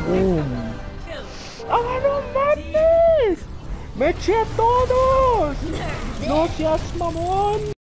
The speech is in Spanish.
¡Ah, no mames! ¡Me eché a todos! ¡No seas mamón!